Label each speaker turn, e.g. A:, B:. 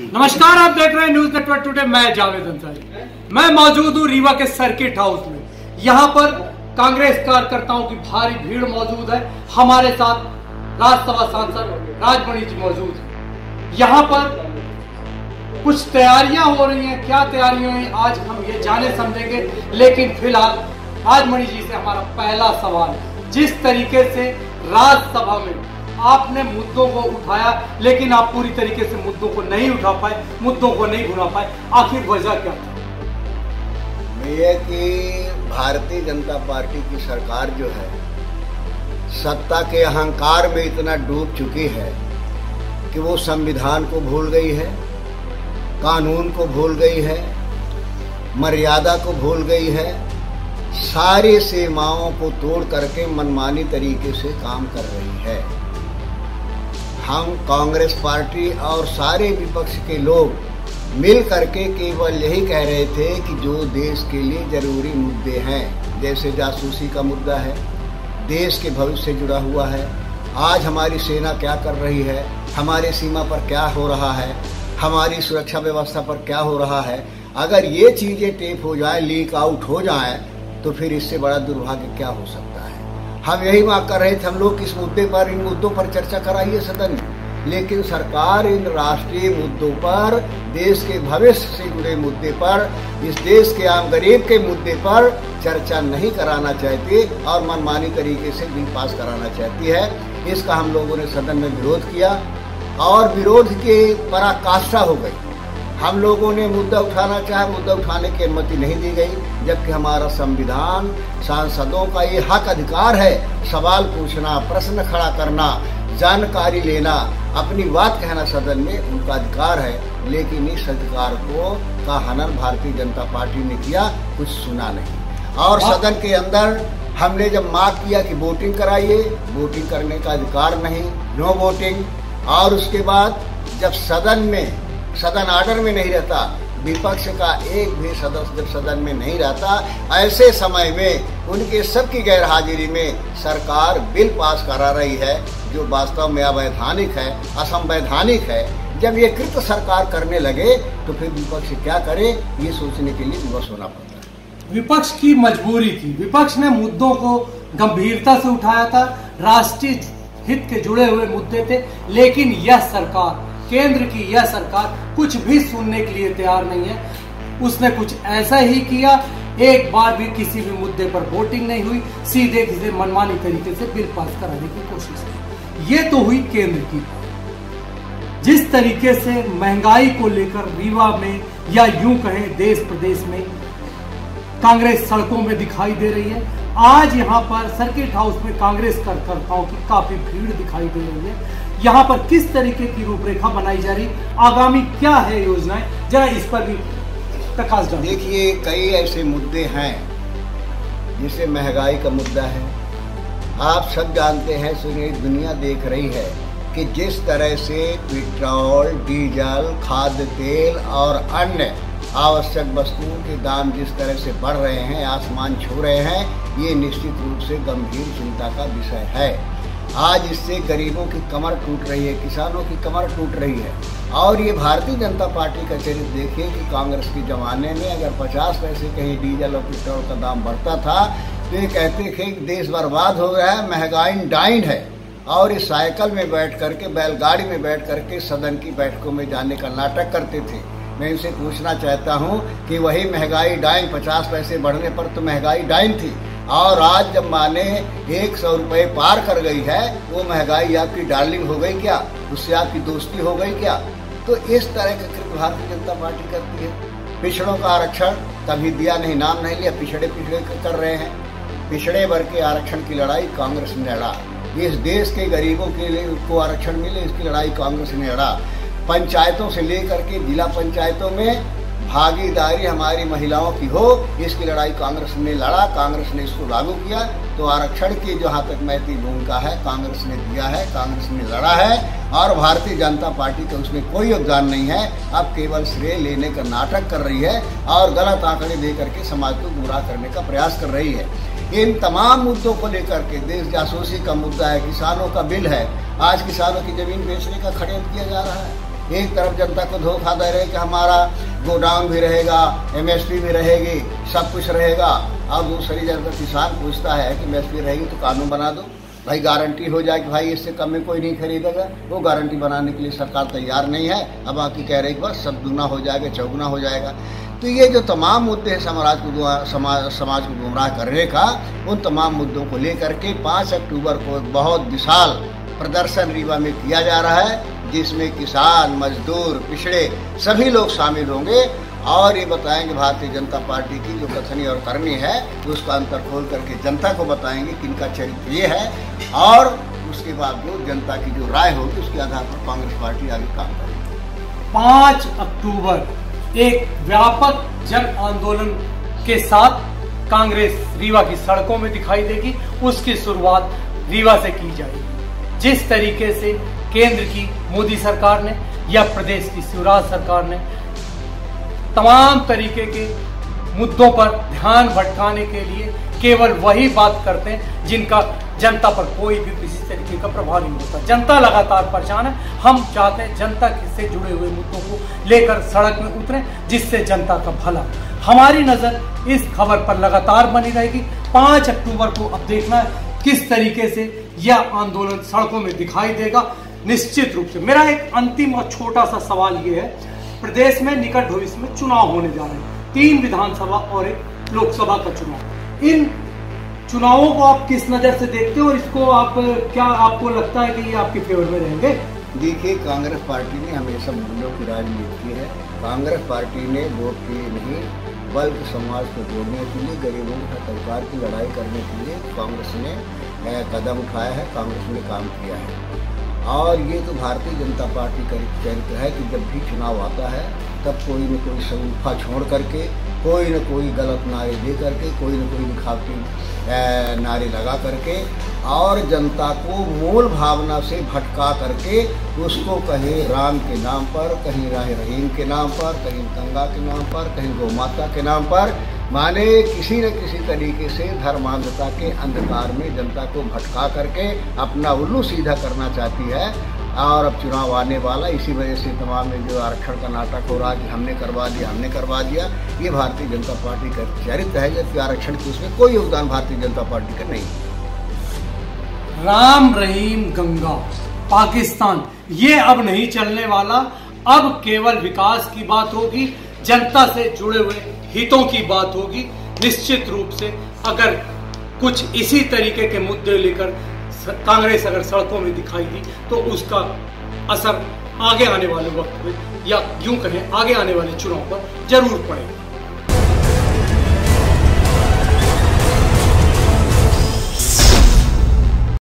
A: नमस्कार, आप देख रहे हैं न्यूज नेटवर्क टुडे। मैं जावेद अंसारी। मैं मौजूद हूँ रीवा के सर्किट हाउस में। यहाँ पर कांग्रेस कार्यकर्ताओं की भारी भीड़ मौजूद है। हमारे साथ राज्यसभा सांसद राजमणि जी मौजूद है। यहाँ पर कुछ तैयारियां हो रही हैं। क्या तैयारियां हैं आज हम ये जाने समझेंगे, लेकिन फिलहाल राजमणि जी से हमारा पहला सवाल, जिस तरीके से राज्यसभा में आपने मुद्दों को उठाया लेकिन आप पूरी तरीके से मुद्दों को नहीं उठा पाए, मुद्दों को नहीं भुना पाए, आखिर वजह क्या था?
B: ये कि भारतीय जनता पार्टी की सरकार जो है सत्ता के अहंकार में इतना डूब चुकी है कि वो संविधान को भूल गई है, कानून को भूल गई है, मर्यादा को भूल गई है, सारी सीमाओं को तोड़ करके मनमानी तरीके से काम कर रही है। हम कांग्रेस पार्टी और सारे विपक्ष के लोग मिल करके केवल यही कह रहे थे कि जो देश के लिए जरूरी मुद्दे हैं, जैसे जासूसी का मुद्दा है, देश के भविष्य से जुड़ा हुआ है, आज हमारी सेना क्या कर रही है, हमारे सीमा पर क्या हो रहा है, हमारी सुरक्षा व्यवस्था पर क्या हो रहा है, अगर ये चीजें टेप हो जाए, लीक आउट हो जाए, तो फिर इससे बड़ा दुर्भाग्य क्या हो सकता है। हम यही मांग कर रहे थे, हम लोग किस मुद्दे पर, इन मुद्दों पर चर्चा कराइए सदन में, लेकिन सरकार इन राष्ट्रीय मुद्दों पर, देश के भविष्य से जुड़े मुद्दे पर, इस देश के आम गरीब के मुद्दे पर चर्चा नहीं कराना चाहती और मनमानी तरीके से बिल पास कराना चाहती है। इसका हम लोगों ने सदन में विरोध किया और विरोध की पराकाष्ठा हो गई। हम लोगों ने मुद्दा उठाना चाहे, मुद्दा उठाने की अनुमति नहीं दी गई, जबकि हमारा संविधान, सांसदों का ये हक अधिकार है सवाल पूछना, प्रश्न खड़ा करना, जानकारी लेना, अपनी बात कहना सदन में उनका अधिकार है। लेकिन इस अधिकार का हनन भारतीय जनता पार्टी ने किया, कुछ सुना नहीं। और सदन के अंदर हमने जब मांग किया कि वोटिंग कराइए, वोटिंग करने का अधिकार नहीं, नो वोटिंग। और उसके बाद जब सदन ऑर्डर में नहीं रहता, विपक्ष का एक भी सदस्य जब सदन में नहीं रहता, ऐसे समय में उनके सबकी गैरहाजिरी में सरकार बिल पास करा रही है जो वास्तव में अवैधानिक है, असंवैधानिक है। जब ये कृत्य सरकार करने लगे तो फिर विपक्ष क्या करे, ये सोचने के लिए विवश होना पड़ता है।
A: विपक्ष की मजबूरी थी। विपक्ष ने मुद्दों को गंभीरता से उठाया था, राष्ट्रीय हित के जुड़े हुए मुद्दे थे, लेकिन यह सरकार, केंद्र की यह सरकार कुछ भी सुनने के लिए तैयार नहीं है। उसने कुछ ऐसा ही किया, एक बार भी किसी भी मुद्दे पर वोटिंग नहीं हुई, सीधे सीधे मनमानी तरीके से बिल पास कराने की कोशिश की। ये तो हुई केंद्र की। जिस तरीके से महंगाई को लेकर रीवा में या यूं कहें देश प्रदेश में कांग्रेस सड़कों में दिखाई दे रही है, आज यहाँ पर सर्किट हाउस में कांग्रेस कार्यकर्ताओं की काफी भीड़ दिखाई दे रही है। यहाँ पर किस तरीके की रूपरेखा बनाई जा रही, आगामी क्या है योजनाएं, जरा इस पर भी प्रकाश डालें।
B: देखिए, कई ऐसे मुद्दे हैं, जैसे महंगाई का मुद्दा है। आप सब जानते हैं, सुनिए, दुनिया देख रही है कि जिस तरह से पेट्रोल, डीजल, खाद्य तेल और अन्य आवश्यक वस्तुओं के दाम जिस तरह से बढ़ रहे हैं, आसमान छू रहे हैं, ये निश्चित रूप से गंभीर चिंता का विषय है। आज इससे गरीबों की कमर टूट रही है, किसानों की कमर टूट रही है। और ये भारतीय जनता पार्टी का चरित्र देखिए कि कांग्रेस के जमाने में अगर 50 पैसे कहीं डीजल और पेट्रोल का दाम बढ़ता था तो ये कहते थे कि देश बर्बाद हो गया है, महंगाई डाइन है। और इस साइकिल में बैठ करके, बैलगाड़ी में बैठ करके सदन की बैठकों में जाने का नाटक करते थे। मैं इनसे पूछना चाहता हूँ कि वही महंगाई डाइन, 50 पैसे बढ़ने पर तो महंगाई डाइन थी, और आज जब माने 100 रुपये पार कर गई है, वो महंगाई आपकी डार्लिंग हो गई क्या? उससे आपकी दोस्ती हो गई क्या? तो इस तरह का कृत्य भारतीय जनता पार्टी करती है। पिछड़ों का आरक्षण कभी दिया नहीं, नाम नहीं लिया, पिछड़े कर रहे हैं। पिछड़े वर्ग के आरक्षण की लड़ाई कांग्रेस ने लड़ा। इस देश के गरीबों के लिए उसको आरक्षण मिले, इसकी लड़ाई कांग्रेस ने लड़ा। पंचायतों से लेकर के जिला पंचायतों में भागीदारी हमारी महिलाओं की हो, इसकी लड़ाई कांग्रेस ने लड़ा, कांग्रेस ने इसको लागू किया। तो आरक्षण की जहाँ तक महती भूमिका है, कांग्रेस ने दिया है, कांग्रेस ने लड़ा है, और भारतीय जनता पार्टी का उसमें कोई योगदान नहीं है। अब केवल श्रेय लेने का नाटक कर रही है और गलत आंकड़े दे करके समाज को गुमराह करने का प्रयास कर रही है। इन तमाम मुद्दों को लेकर के, देश जासूसी का मुद्दा है, किसानों का बिल है, आज किसानों की जमीन बेचने का षड्यंत्र किया जा रहा है। एक तरफ जनता को धोखा दे रहे कि हमारा गोडाउन भी रहेगा, एमएसपी भी रहेगी, सब कुछ रहेगा। अब दूसरी जगह किसान पूछता है कि एमएसपी रहेगी तो कानून बना दो भाई, गारंटी हो जाए कि भाई इससे कम में कोई नहीं खरीदेगा। वो गारंटी बनाने के लिए सरकार तैयार नहीं है। अब आके कह रहे कि बस सब दुगना हो जाएगा, चौगुना हो जाएगा। तो ये जो तमाम मुद्दे हैं समाज को गुमराह करने का, उन तमाम मुद्दों को लेकर के 5 अक्टूबर को एक बहुत विशाल प्रदर्शन रीवा में किया जा रहा है, जिसमें किसान, मजदूर, पिछड़े सभी लोग शामिल होंगे और ये बताएंगे भारतीय जनता पार्टी की जो कथनी और करनी है उसका अंतर खोल करके जनता को बताएंगे कि इनका चरित्र ये है, और उसके बावजूद जनता की जो राय होगी उसके आधार पर कांग्रेस पार्टी आगे काम करेगी।
A: 5 अक्टूबर एक व्यापक जन आंदोलन के साथ कांग्रेस रीवा की सड़कों में दिखाई देगी। उसकी शुरुआत रीवा से की जाएगी। जिस तरीके से केंद्र की मोदी सरकार ने या प्रदेश की शिवराज सरकार ने तमाम तरीके के मुद्दों पर ध्यान भटकाने के लिए केवल वही बात करते हैं जिनका जनता पर कोई भी किसी तरीके का प्रभाव नहीं होता। जनता लगातार परेशान है। हम चाहते हैं जनता से जुड़े हुए मुद्दों को लेकर सड़क में उतरें, जिससे जनता का भला। हमारी नजर इस खबर पर लगातार बनी रहेगी। 5 अक्टूबर को अब देखना है किस तरीके से यह आंदोलन सड़कों में दिखाई देगा। निश्चित रूप से मेरा एक अंतिम और छोटा सा सवाल ये है, प्रदेश में निकट भविष्य में चुनाव होने जा रहे हैं, 3 विधानसभा और 1 लोकसभा का चुनाव। इन चुनावों को आप किस नजर से देखते हो और इसको आप क्या आपको लगता है कि ये आपके फेवर में रहेंगे?
B: देखिए, कांग्रेस पार्टी ने हमेशा मूल्यों की राजनीति की है। कांग्रेस पार्टी ने वोट के लिए नहीं बल्कि समाज को जोड़ने के लिए, गरीबों के साथ अधिकार की लड़ाई करने के लिए कांग्रेस ने कदम उठाया है, कांग्रेस ने काम किया है। और ये तो भारतीय जनता पार्टी का चरित्र है कि जब भी चुनाव आता है तब कोई न कोई सगुफा छोड़ करके, कोई न कोई गलत नारे दे करके, कोई न कोई दिखावटी नारे लगा करके और जनता को मूल भावना से भटका करके उसको कहीं राम के नाम पर, कहीं राह रहीम के नाम पर, कहीं गंगा के नाम पर, कहीं गौ माता के नाम पर, माने किसी न किसी तरीके से धर्मांधता के अंधकार में जनता को भटका करके अपना उल्लू सीधा करना चाहती है। और अब चुनाव आने वाला, इसी वजह से तमाम में जो आरक्षण का नाटक हो रहा है कि हमने करवा दिया, हमने करवा दिया, ये भारतीय जनता पार्टी का चरित्र है, जबकि आरक्षण की उसमें कोई योगदान भारतीय जनता पार्टी का नहीं।
A: राम रहीम गंगा पाकिस्तान ये अब नहीं चलने वाला। अब केवल विकास की बात होगी, जनता से जुड़े हुए हितों की बात होगी। निश्चित रूप से अगर कुछ इसी तरीके के मुद्दे लेकर कांग्रेस अगर सड़कों में दिखाई दी तो उसका असर आगे आने वाले वक्त में या यूं कहें आगे आने वाले चुनाव पर जरूर पड़ेगा।